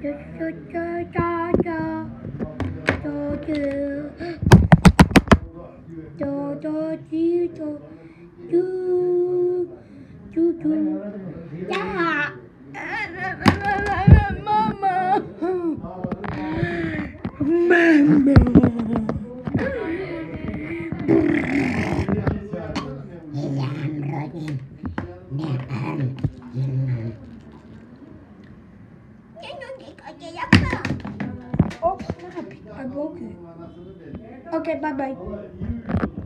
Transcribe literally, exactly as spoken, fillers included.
Oh snap, I broke it. Okay, bye bye.